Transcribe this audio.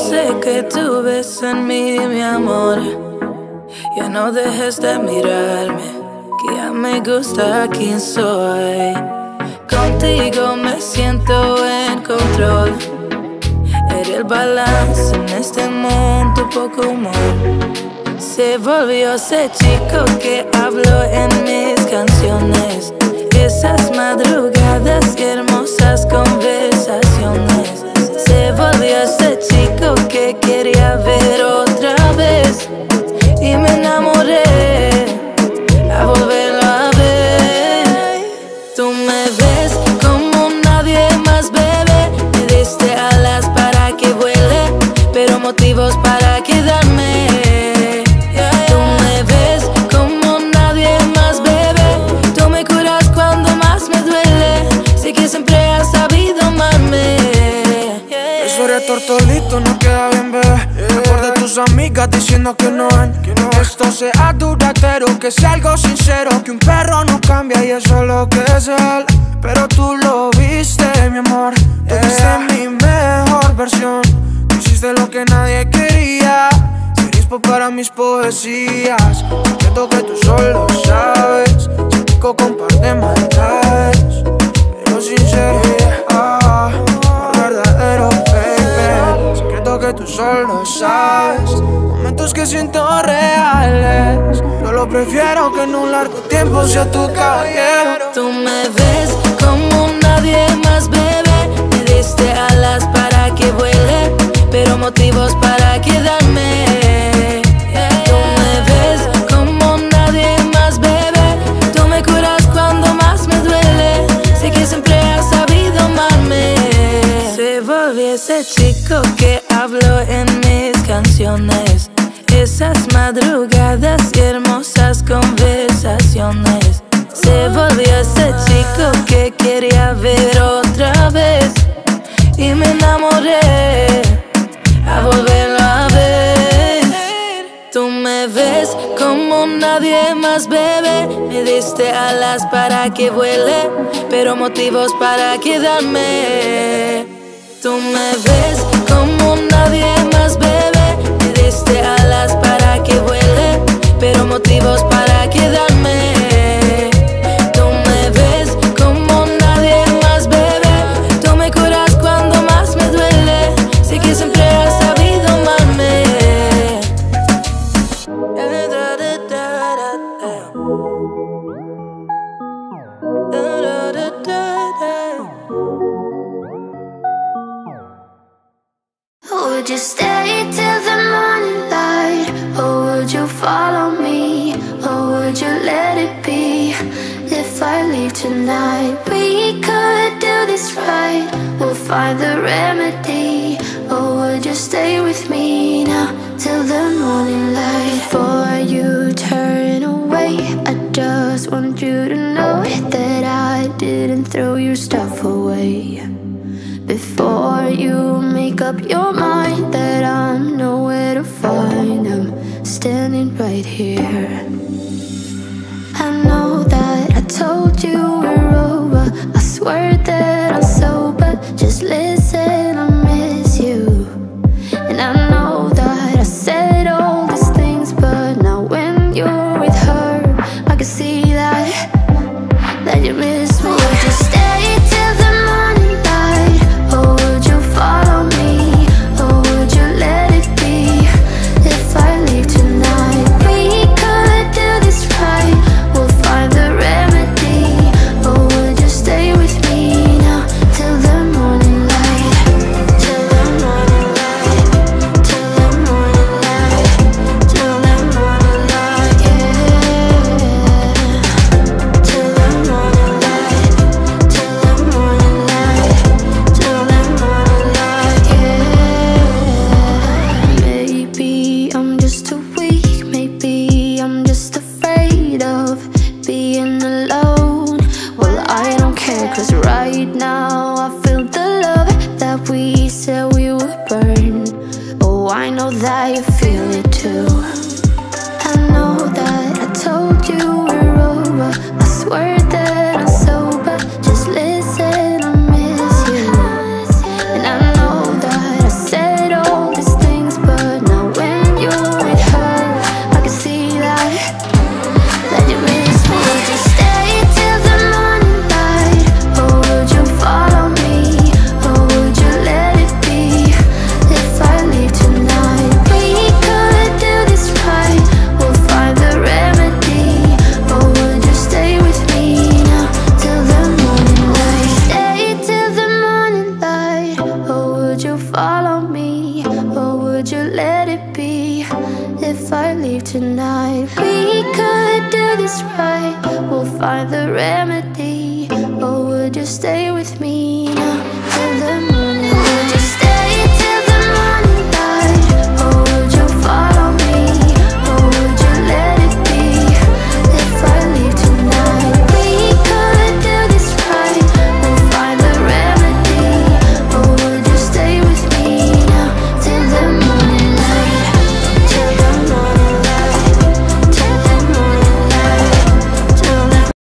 sé que tú ves en mí, mi amor. Ya no dejes de mirarme, que ya me gusta quién soy. Contigo me siento en control. Eres el balance en este mundo, poco humor. Se volvió ese chico que habló en mis canciones. Esas madrugadas y hermosas conversaciones. Se volvió ese chico que quería ver otra vez. Y me enamoré a volverlo a ver. Tú me ves como nadie más, bebé. Me diste alas para que vuele, pero motivos para quedarme. Tú me ves como nadie más, bebé. Tú me curas cuando más me duele. Sé que siempre has sabido amarme. Eso eres tortolito, no queda bien, bebé. Mejor de tus amigas diciendo que no ven. Que esto sea duradero, que sea algo sincero. Que un perro no cambia y eso es lo que es él. Pero tú lo viste, mi amor. Tú viste mi mejor versión. Tú hiciste lo que nadie quería. Serispo para mis poesías. Secreto que tú solo sabes. Se pico con par de maldades, pero sinceridad, verdadero, baby. Secreto que tú solo sabes. Momentos que siento reales. Solo prefiero que en un largo tiempo sea tu caballero. Tú me ves como nadie más, bebé. Me diste alas para que vuele, pero motivos para quedarme. Tú me ves como nadie más, bebé. Tú me curas cuando más me duele. Sé que siempre has sabido amarme. Se volvió ese chico que habló en mis canciones. Esas madrugadas y hermosas conversaciones. Se volvió ese chico que quería ver otra vez. Y me enamoré a volverlo a ver. Tú me ves como nadie más, bebé. Me diste alas para que vuele, pero motivos para quedarme. Tú me ves como nadie más, bebé. Me diste alas para que vuele, pero motivos para quedarme. Tú me ves como nadie más, bebé. Tú me curas cuando más me duele. Sé que siempre has sabido amarme. Would you stay till the morning light? Or would you follow me? Or would you let it be? If I leave tonight, we could do this right. We'll find the remedy. Or would you stay with me now till the morning light? Before you turn away, I just want you to know that I didn't throw your stuff away. Before you make up your mind that I'm nowhere to find, I'm standing right here. I know that I told you we're over. I swear that I'm sober. Just listen, I miss you. And I know that I said all these things, but now when you're with her, I can see that you miss me. Would you stay till the morning light? Or would you follow me? Or would you let it be? If I leave tonight, we could do this right. We'll find the remedy. Or would you stay with me now till the morning light? Till the morning light. Till the morning light. Till the morning light, yeah. Till the morning light. Till the morning light. Till the morning light, yeah. Maybe I'm just too weak. Maybe I'm just afraid of being alone. Well, I don't care, 'cause right now I feel the love that we said we would burn. Oh, I know that you feel it too. I know that I told you we're over. I swear that I'm sober. Just listen, I miss you. And I know that I said all these things, find the remedy.